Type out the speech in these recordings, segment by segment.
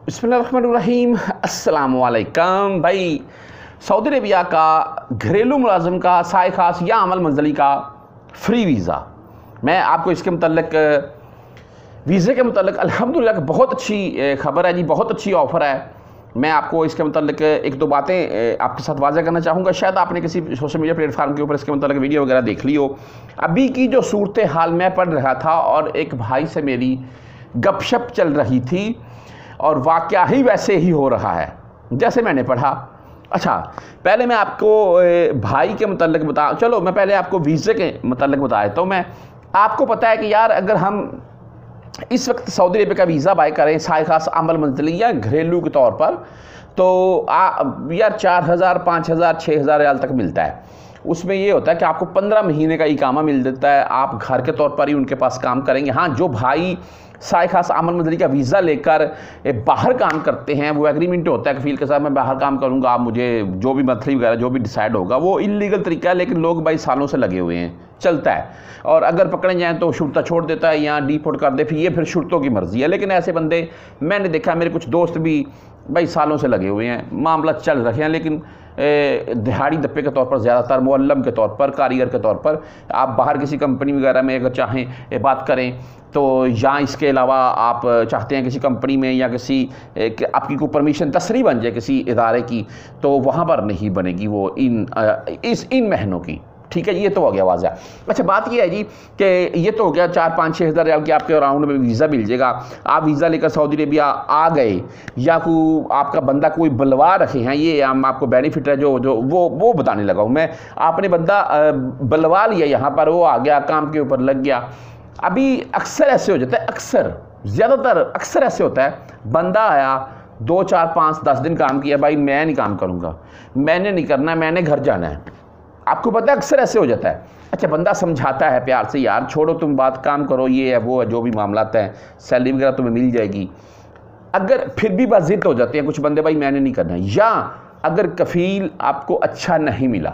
बिस्मिल्लाहिर्रहमानिर्रहीम अस्सलाम वालेकुम। भाई, सऊदी अरबिया का घरेलू मुलाजिम का साय खास या अमल मंजली का फ्री वीज़ा, मैं आपको इसके मतलब वीज़े के मतलब अल्हम्दुलिल्लाह बहुत अच्छी खबर है जी, बहुत अच्छी ऑफ़र है। मैं आपको इसके मतलब एक दो बातें आपके साथ वाज़ा करना चाहूँगा। शायद आपने किसी सोशल मीडिया प्लेटफार्म के ऊपर इसके मतलब वीडियो वगैरह देख ली हो। अभी की जो सूरत हाल मैं पढ़ रहा था और एक भाई से मेरी गपशप चल रही थी और वाक़या ही वैसे ही हो रहा है जैसे मैंने पढ़ा। अच्छा, पहले मैं आपको भाई के मतलब बता, चलो मैं पहले आपको वीज़े के मतलब बता देता हूँ। मैं आपको पता है कि यार, अगर हम इस वक्त सऊदी अरबिया का वीज़ा बाय करें साय खास अमल मंजली या घरेलू के तौर पर, तो यार 4,000 5,000 6,000 रियाल तक मिलता है। उसमें ये होता है कि आपको 15 महीने का इकामा मिल देता है, आप घर के तौर पर ही उनके पास काम करेंगे। हाँ, जो भाई साय खास अमल मंजली का वीज़ा लेकर बाहर काम करते हैं, वो एग्रीमेंट होता है कफील के साथ, मैं बाहर काम करूँगा, आप मुझे जो भी मंथली वगैरह जो भी डिसाइड होगा, वो इलीगल तरीका है, लेकिन लोग भाई सालों से लगे हुए हैं, चलता है। और अगर पकड़े जाएँ तो शुरता छोड़ देता है या डिपोर्ट कर दे, फिर शुरतों की मर्ज़ी है। लेकिन ऐसे बंदे मैंने देखा, मेरे कुछ दोस्त भी भाई सालों से लगे हुए हैं, मामला चल रहे हैं, लेकिन दिहाड़ी दप्पे के तौर पर, ज़्यादातर मुअल्लम के तौर पर, कारीगर के तौर पर आप बाहर किसी कंपनी वगैरह में अगर चाहें बात करें तो, या इसके अलावा आप चाहते हैं किसी कंपनी में या किसी आपकी कोई परमिशन तसरी बन जाए किसी इदारे की, तो वहाँ पर नहीं बनेगी वो इन महीनों की। ठीक है, ये तो हो गया वाज़ा। अच्छा, बात ये है जी कि ये तो हो गया 4-5-6 हज़ार रियाल की आपके राउंड में वीज़ा मिल जाएगा। आप वीज़ा लेकर सऊदी अरबिया आ गए या आपका बंदा कोई बुलवा रखे हैं, ये हम आपको बेनिफिट है जो वो बताने लगा हूँ मैं। आपने बंदा बुलवा लिया यहाँ पर, वो आ गया, काम के ऊपर लग गया। अभी अक्सर ऐसे हो जाता है, अक्सर ऐसे होता है, बंदा आया 2-4-5-10 दिन काम किया, भाई मैं नहीं काम करूँगा, मैंने नहीं करना, मैंने घर जाना है। आपको पता है अक्सर ऐसे हो जाता है। अच्छा, बंदा समझाता है प्यार से, यार छोड़ो तुम बात, काम करो, ये है वो है, जो भी मामला हैं, सैलरी वगैरह तुम्हें मिल जाएगी। अगर फिर भी बस जिद हो जाते हैं कुछ बंदे, भाई मैंने नहीं करना, या अगर कफ़ील आपको अच्छा नहीं मिला,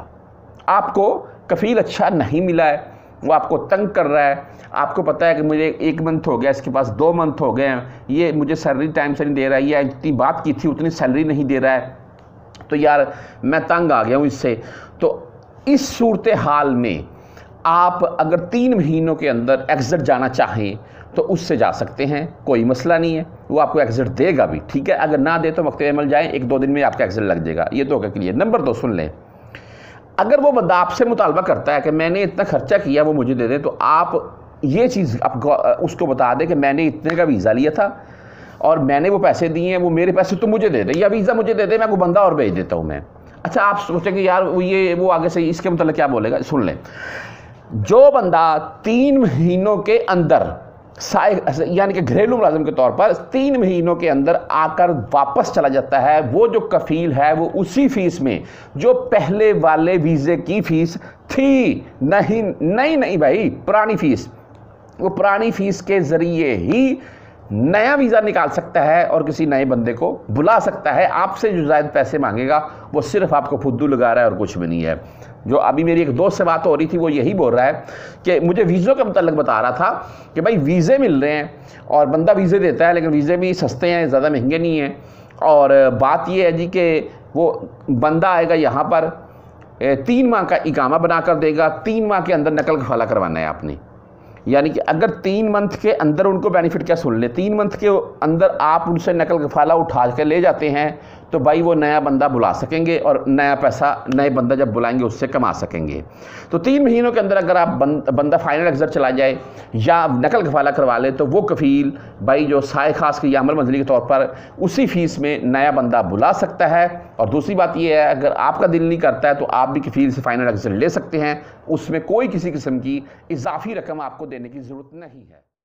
है, वो आपको तंग कर रहा है, आपको पता है कि मुझे 1 मंथ हो गया, इसके पास 2 मंथ हो गए हैं, ये मुझे सैलरी टाइम से नहीं दे रहा है, या जितनी बात की थी उतनी सैलरी नहीं दे रहा है, तो यार मैं तंग आ गया हूँ इससे। तो इस सूरत हाल में आप अगर 3 महीनों के अंदर एग्ज़िट जाना चाहें तो उससे जा सकते हैं, कोई मसला नहीं है, वो आपको एग्ज़िट देगा भी। ठीक है, अगर ना दे तो मकते अमल जाएँ, 1-2 दिन में आपका एग्ज़िट लग जाएगा। ये तो होगा क्लियर। नंबर 2 सुन लें, अगर वो बंदा आपसे मुतालबा करता है कि मैंने इतना खर्चा किया, वो मुझे दे दे, तो आप ये चीज़ उसको बता दें कि मैंने इतने का वीज़ा लिया था और मैंने वो पैसे दिए हैं, वो मेरे पैसे तो मुझे दे दे, या वीज़ा मुझे दे दे, मैं को बंदा और भेज देता हूँ मैं। अच्छा, आप सोचेंगे यार वो आगे से इसके मतलब क्या बोलेगा, सुन लें। जो बंदा 3 महीनों के अंदर यानी कि घरेलू मुलाजिम के तौर पर 3 महीनों के अंदर आकर वापस चला जाता है, वो जो कफील है वो उसी फीस में जो पहले वाले वीज़े की फ़ीस थी, नहीं भाई, पुरानी फ़ीस, वो पुरानी फ़ीस के ज़रिए ही नया वीज़ा निकाल सकता है और किसी नए बंदे को बुला सकता है। आपसे जो ज़ायद पैसे मांगेगा वो सिर्फ आपको फुद्दू लगा रहा है और कुछ भी नहीं है। जो अभी मेरी एक दोस्त से बात हो रही थी, वो यही बोल रहा है कि मुझे वीज़ों के मतलब बता रहा था कि भाई वीज़े मिल रहे हैं और बंदा वीज़े देता है, लेकिन वीज़े भी सस्ते हैं, ज़्यादा महंगे नहीं हैं। और बात ये है जी कि वो बंदा आएगा यहाँ पर 3 माह का इकामा बना कर देगा, 3 माह के अंदर नकल खफाला करवाना है आपने। यानी कि अगर 3 मंथ के अंदर उनको बेनिफिट क्या, सुन ले, 3 मंथ के अंदर आप उनसे नकल कफाला उठा के ले जाते हैं तो भाई वो नया बंदा बुला सकेंगे और नया पैसा नए बंदा जब बुलाएंगे उससे कमा सकेंगे। तो 3 महीनों के अंदर अगर आप बंदा फाइनल एग्ज़िट चला जाए या नकल कफाला करवा ले, तो वो कफ़ील भाई जो साय खास की या अमल मंजली के तौर पर उसी फीस में नया बंदा बुला सकता है। और दूसरी बात ये है, अगर आपका दिल नहीं करता है तो आप भी कफ़ील से फाइनल एग्ज़िट ले सकते हैं, उसमें कोई किसी किस्म की इजाफी रकम आपको देने की ज़रूरत नहीं है।